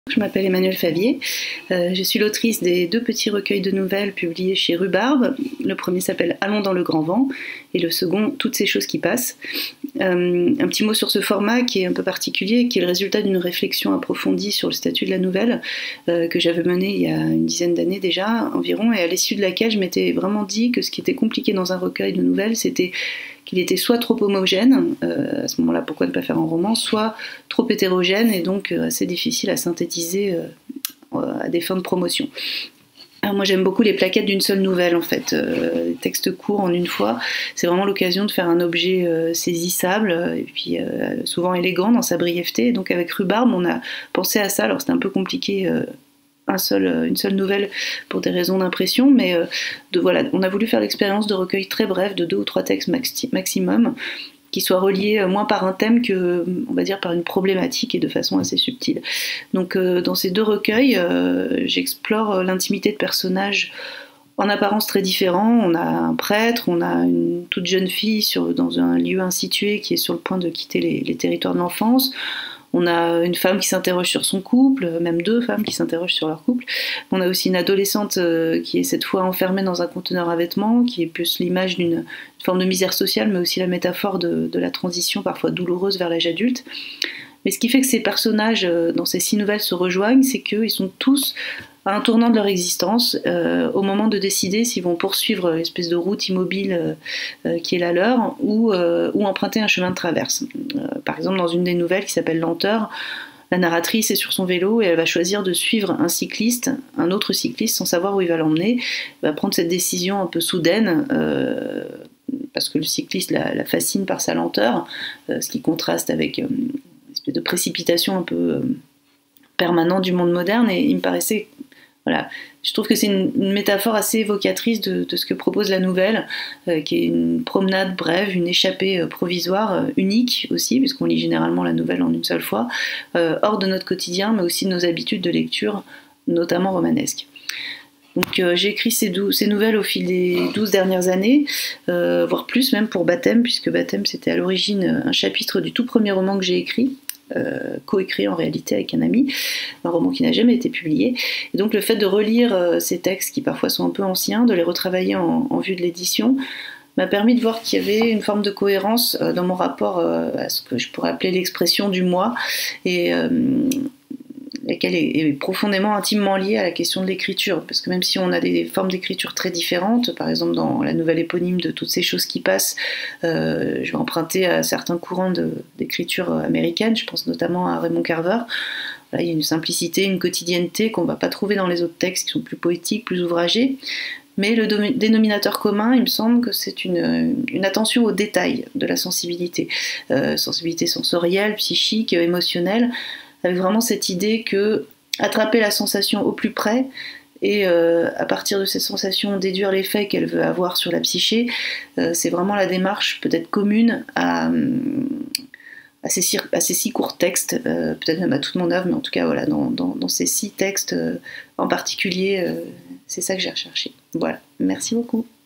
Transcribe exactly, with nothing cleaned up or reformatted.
Je m'appelle Emmanuelle Favier, euh, je suis l'autrice des deux petits recueils de nouvelles publiés chez Rhubarbe. Le premier s'appelle Allons dans le grand vent et le second Toutes ces choses qui passent. Euh, un petit mot sur ce format qui est un peu particulier, qui est le résultat d'une réflexion approfondie sur le statut de la nouvelle euh, que j'avais menée il y a une dizaine d'années déjà environ, et à l'issue de laquelle je m'étais vraiment dit que ce qui était compliqué dans un recueil de nouvelles, c'était qu'il était soit trop homogène, euh, à ce moment-là pourquoi ne pas faire un roman, soit trop hétérogène et donc euh, assez difficile à synthétiser euh, à des fins de promotion. Alors moi j'aime beaucoup les plaquettes d'une seule nouvelle en fait, euh, les textes courts en une fois, c'est vraiment l'occasion de faire un objet euh, saisissable et puis euh, souvent élégant dans sa brièveté, et donc avec Rhubarbe on a pensé à ça. Alors c'était un peu compliqué, euh, un seul, une seule nouvelle pour des raisons d'impression, mais euh, de, voilà, on a voulu faire l'expérience de recueils très brefs, de deux ou trois textes maxi maximum, qui soient reliés moins par un thème que, on va dire, par une problématique et de façon assez subtile. Donc euh, dans ces deux recueils, euh, j'explore l'intimité de personnages en apparence très différents. On a un prêtre, on a une toute jeune fille sur, dans un lieu insitué qui est sur le point de quitter les, les territoires de l'enfance. On a une femme qui s'interroge sur son couple, même deux femmes qui s'interrogent sur leur couple. On a aussi une adolescente qui est cette fois enfermée dans un conteneur à vêtements, qui est plus l'image d'une forme de misère sociale, mais aussi la métaphore de, de la transition parfois douloureuse vers l'âge adulte. Mais ce qui fait que ces personnages dans ces six nouvelles se rejoignent, c'est qu'ils sont tous à un tournant de leur existence, euh, au moment de décider s'ils vont poursuivre l'espèce de route immobile euh, qui est la leur, ou, euh, ou emprunter un chemin de traverse. Euh, par exemple, dans une des nouvelles qui s'appelle Lenteur, la narratrice est sur son vélo et elle va choisir de suivre un cycliste, un autre cycliste, sans savoir où il va l'emmener. Elle va prendre cette décision un peu soudaine, euh, parce que le cycliste la, la fascine par sa lenteur, euh, ce qui contraste avec euh, une espèce de précipitation un peu euh, permanente du monde moderne, et il me paraissait... Voilà. Je trouve que c'est une, une métaphore assez évocatrice de, de ce que propose la nouvelle, euh, qui est une promenade brève, une échappée euh, provisoire, euh, unique aussi, puisqu'on lit généralement la nouvelle en une seule fois, euh, hors de notre quotidien, mais aussi de nos habitudes de lecture, notamment romanesques. Donc euh, j'ai écrit ces, ces nouvelles au fil des douze dernières années, euh, voire plus même pour Baptême, puisque Baptême c'était à l'origine un chapitre du tout premier roman que j'ai écrit, Euh, coécrit en réalité avec un ami, un roman qui n'a jamais été publié. Et donc le fait de relire euh, ces textes qui parfois sont un peu anciens, de les retravailler en, en vue de l'édition, m'a permis de voir qu'il y avait une forme de cohérence euh, dans mon rapport euh, à ce que je pourrais appeler l'expression du moi, et euh, laquelle est, est profondément, intimement liée à la question de l'écriture, parce que même si on a des formes d'écriture très différentes, par exemple dans la nouvelle éponyme de Toutes ces choses qui passent, euh, je vais emprunter à certains courants d'écriture américaine, je pense notamment à Raymond Carver. Là, il y a une simplicité, une quotidienneté qu'on ne va pas trouver dans les autres textes qui sont plus poétiques, plus ouvragés, mais le dénominateur commun, il me semble que c'est une, une attention aux détails de la sensibilité, euh, sensibilité sensorielle, psychique, émotionnelle, avec vraiment cette idée que attraper la sensation au plus près et euh, à partir de cette sensation déduire l'effet qu'elle veut avoir sur la psyché, euh, c'est vraiment la démarche peut-être commune à, à, ces, à ces six courts textes, euh, peut-être même à toute mon œuvre, mais en tout cas voilà, dans, dans, dans ces six textes euh, en particulier, euh, c'est ça que j'ai recherché. Voilà, merci beaucoup.